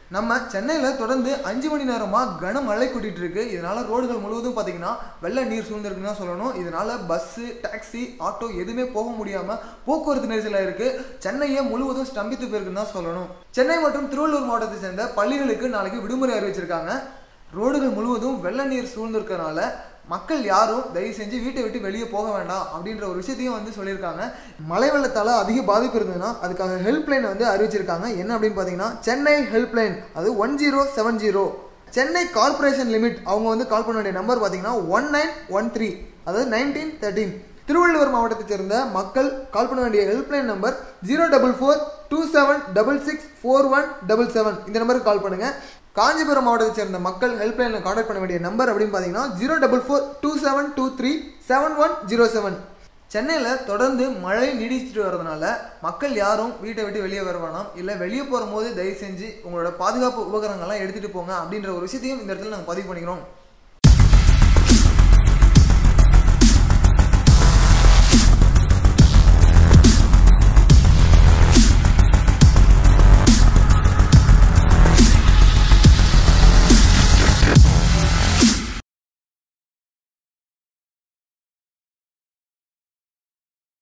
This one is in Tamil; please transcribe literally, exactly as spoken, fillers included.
நம்ம சென்னையில் தொடர்ந்து அஞ்சு மணி நேரமாக கனமழை கொட்டிட்டு இருக்கு. இதனால ரோடுகள் முழுவதும் பார்த்தீங்கன்னா வெள்ள நீர் சூழ்ந்திருக்குன்னு தான் சொல்லணும். இதனால பஸ்ஸு, டாக்ஸி, ஆட்டோ எதுவுமே போக முடியாமல் போக்குவரத்து நெரிசலாக இருக்கு. சென்னையை முழுவதும் ஸ்தம்பித்து போயிருக்குன்னு தான் சொல்லணும். சென்னை மற்றும் திருவள்ளூர் மாவட்டத்தை சேர்ந்த பள்ளிகளுக்கு நாளைக்கு விடுமுறை அறிவிச்சிருக்காங்க. ரோடுகள் முழுவதும் வெள்ள நீர் சூழ்ந்திருக்கிறதுனால மக்கள் யாரும் தயவு செஞ்சு வீட்டை விட்டு வெளியே போக வேண்டாம் அப்படின்ற ஒரு விஷயத்தையும் வந்து சொல்லியிருக்காங்க. மழை வெள்ளத்தால் அதிக பாதிப்பு இருந்ததுன்னா அதுக்காக ஹெல்ப்லைன் வந்து அறிவிச்சிருக்காங்க. என்ன அப்படின்னு பார்த்தீங்கன்னா சென்னை ஹெல்ப்லைன், அது one zero seven zero. Chennai corporation limit அவங்க வந்து கால் பண்ண வேண்டிய நம்பர் பார்த்தீங்கன்னா ஒன் நைன் ஒன் த்ரீ, அதாவது நைன்டீன் தேர்ட்டீன். திருவள்ளூர் மாவட்டத்தை சேர்ந்த மக்கள் கால் பண்ண வேண்டிய helpline number zero double four two seven double six four one double seven. இந்த நம்பருக்கு கால் பண்ணுங்க. காஞ்சிபுரம் மாவட்டத்தை சேர்ந்த மக்கள் ஹெல்ப்லைனில் கான்டாக்ட் பண்ண வேண்டிய நம்பர் அப்படின்னு பார்த்தீங்கன்னா zero double four two seven two three seven one zero seven. சென்னையில் தொடர்ந்து மழை நீடிச்சுட்டு வரதுனால மக்கள் யாரும் வீட்டை விட்டு வெளியே வர வேணாம், இல்லை வெளியே போகிற போது தயவு செஞ்சு உங்களோட பாதுகாப்பு உபகரணங்கள்லாம் எடுத்துகிட்டு போங்க அப்படின்ற ஒரு விஷயத்தையும் இந்த இடத்துல நாங்கள் பதிவு பண்ணிக்கிறோம்.